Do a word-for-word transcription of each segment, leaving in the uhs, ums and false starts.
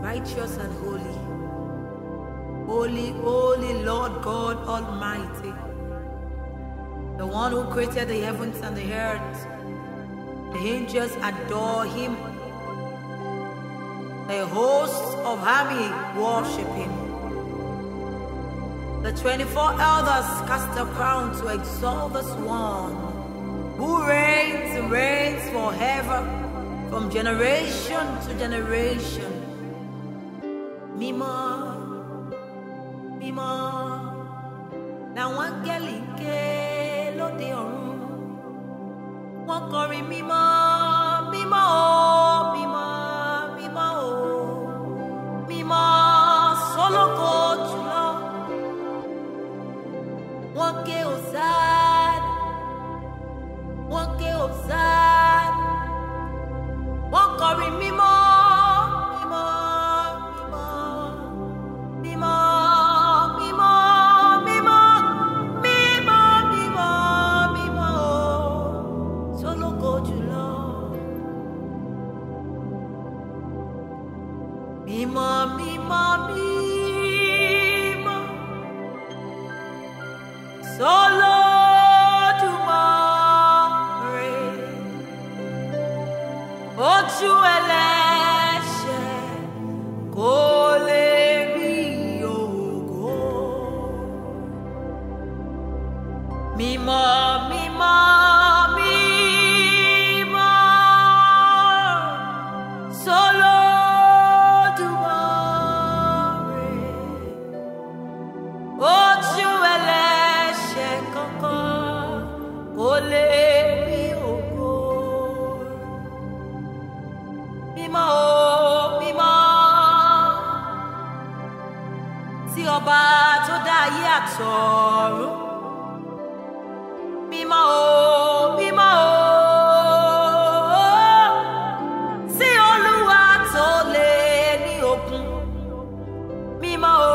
righteous and holy. Holy, holy Lord God Almighty, the one who created the heavens and the earth. The angels adore him. The hosts of army worship him. The twenty-four elders cast a crown to exalt this one who reigns and reigns forever, from generation to generation. Mima, Mima, now one gelinke lo de orun, one kori Mima, Mima oh, Mima, Mima oh, Mima solo go jùlọ, one ke ozad, one ke ozad, one kori Mima. Mima, Mima, Mima, solo Dumare, ojú ẹlẹ́ṣẹ̀ kò lè rí ògo. Mima, Mima, Mima, solo ojú ẹlẹ́ṣẹ̀ kankan kò lè rí ògo. Mímọ́ o, mímọ́ sí ọba tó dá ayé àtọ̀run. Mímọ́ o, mímọ́ o sí Olúwa tó lé ní òkun. Mímọ́ o,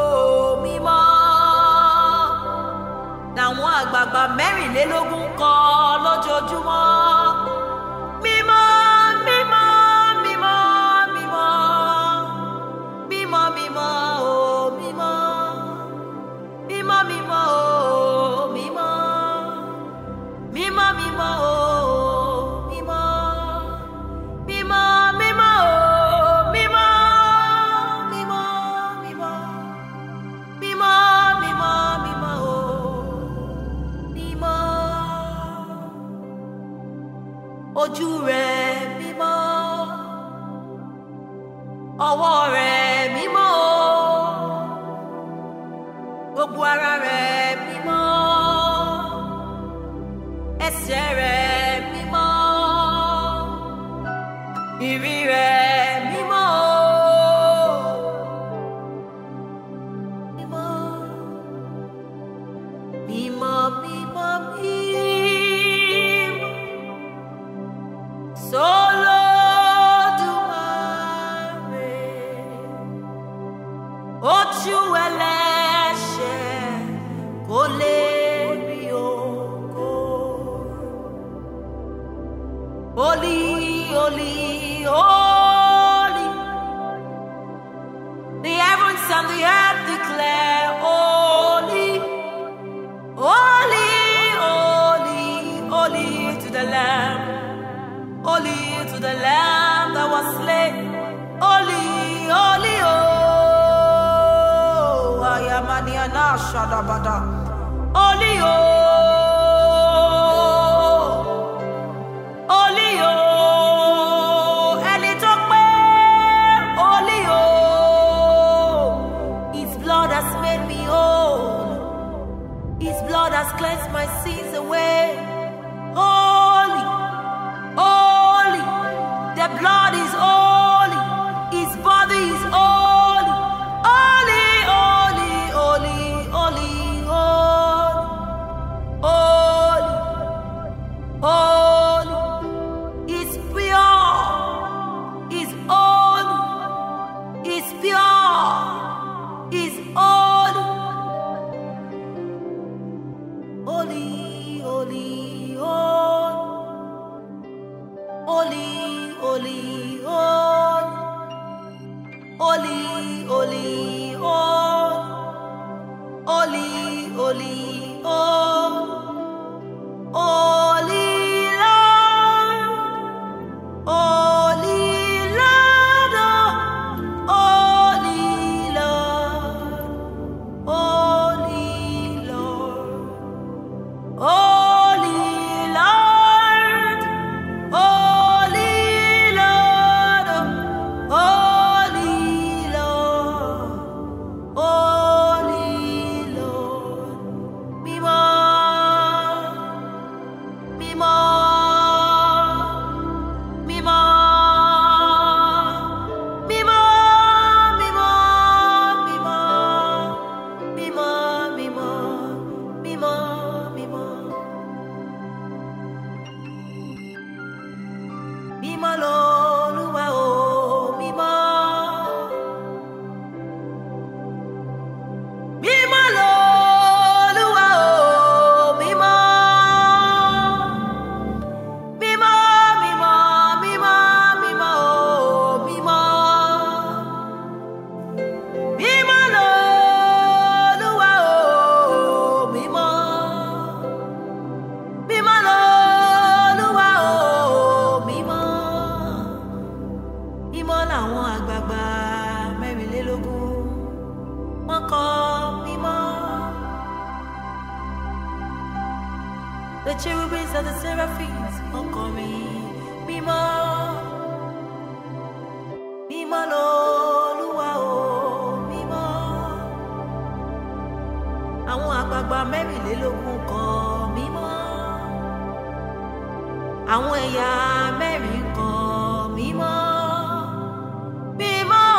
àwọn àgbààgbà mẹ́rìnlélógún kọ lójoojúmọ́. Mímọ́, mímọ́, mímọ́, mímọ́, mímọ́, mímọ́, o mímọ́, mímọ́, mímọ́, o mímọ́, mímọ́, mímọ́, o mímọ́, mímọ́, mímọ́, o mímọ́, mímọ́, mímọ́, mímọ́, mímọ́, mímọ́, o. Ojú rẹ̀ mímọ́, ọwọ́ rẹ̀ mímọ́, gbogbo ara rẹ̀ mímọ́, ẹsẹ̀ rẹ̀ mímọ́, ìrì rẹ̀ mímọ́, mímọ́, mímọ́, mímọ́, mímọ́. Solo Dumare, ojú ẹlẹ́ṣẹ̀ kò lè rí ògo. Holy, holy, holy, the heavens and the earth declare holy, holy, holy, holy to the Lamb. Holy to the Lamb that was slain. Holy, holy, oh, Ayamaniana Shadabada. Holy, oh, holy, oh, Ẹni tó pé, holy, oh, His blood has made me whole. His blood has cleansed my sins away. Holy, holy, the blood is holy, his body is holy, holy, holy, holy, holy, holy, holy, is pure, is holy, is pure, is holy, holy, holy, holy, holy, holy, Holy, holy, oh, holy, holy, oh, holy Lord, holy Lord, oh, holy Lord, holy Lord, holy Lord, holy Lord, holy Lord, holy Lord, Mimo, Mimo, Mimo, Mimo, Mimo, Mimo, Mimo, Mimo, Mimo, Mimo l'Olúwa o, Mimo, Mimo l'Olúwa o, Mimo, Mimo, Mimo, Mimo, Mimo o, Mimo, Mimo l'Olúwa o, Mimo, Mimo l'Olúwa o, Mimo, Mimo làwọn àgbààgbà mẹ́rìnlélógún wọ́n kọ Mimo. The cherubims and the seraphims wọ́n kọrin Mimo, Mimo l'Olúwa o, Mimo. Àwọn àgbààgbà mẹ́rìnlélógún kọ Mimo. Àwọn ẹ̀yà mẹ́rin kọ Mimo. Mimo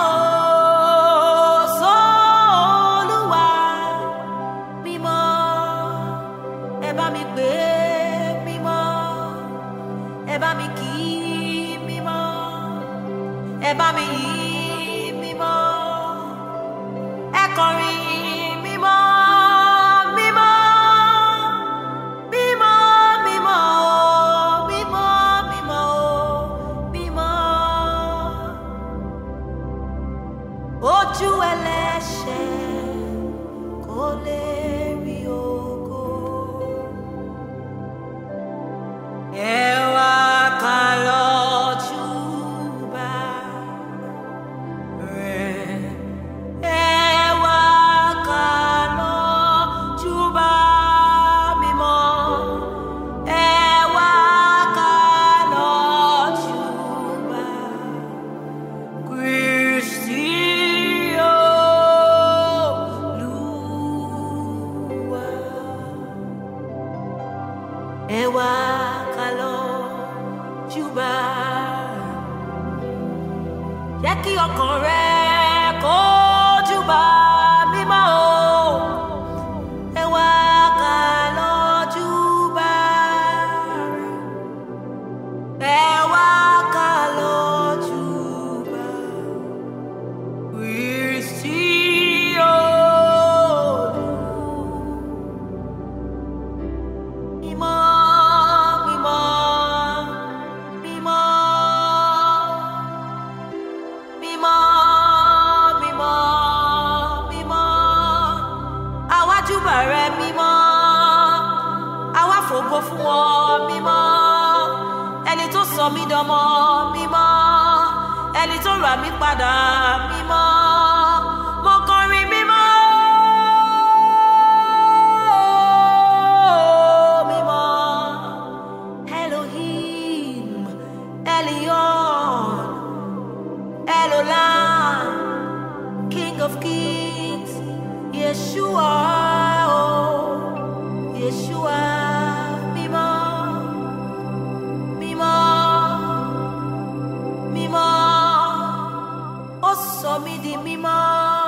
s'Olúwa, Mimo, ẹ bá mi pè é, Mimo, ẹ bá mi kì í, Mimo, ẹ bá mi yìn, Mimo, ẹ kọrin Mimo, Mimo, Mimo, Mimo, Mimo, Mimo, Mimo. Ojú ẹlẹ́ṣẹ̀ kò lè rí ògo. Ẹ wá ká lọ júbà rẹ̀. Ẹ wá ká lọ júbà mímọ́. Ẹ wá ká lọ júbà Kristi Olúwa. Ẹ wá ká lọ júbà. Jẹ́ kí ọkàn rẹ kó júbà mímọ́ o. Ẹ wá ká lọ júbà. Ẹ wá ká lọ júbà Kristi Olúwa. Mímọ́, mímọ́, mímọ́, mímọ́, mímọ́, mímọ́. Àwa júbà rẹ mímọ́, àwa fògo fún ọ mímọ́. Ẹni tó sọ mí dọmọ mímọ́, ẹni tó rà mí padà mímọ́. Mo kọrin mímọ́, mímọ́. Elohim, Elion, Elolam, King of Kings, Yeshua, oh, Yeshua, mímọ́, mímọ́, mímọ́. Ó sọ mí di mímọ́,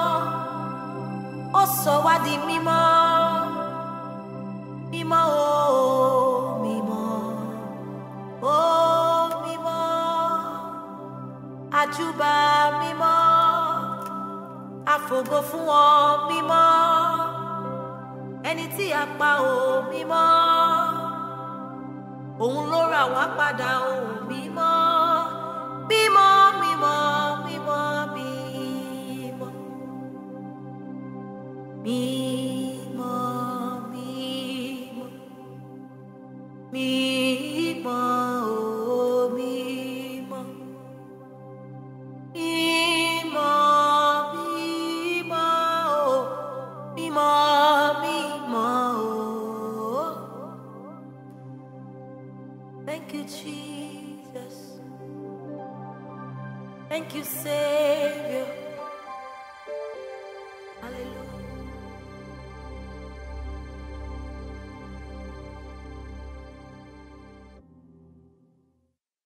ó sọ wá di mímọ́, mímọ́, oh, mímọ́, oh, mímọ́. Àjúbà mímọ́, àfògo fún ọ mímọ́. Ẹni tí a pa ò mímọ́, òun ló rà wá padà ò mímọ́, mímọ́, mímọ́, mímọ́, mímọ́. Thank you, Savior.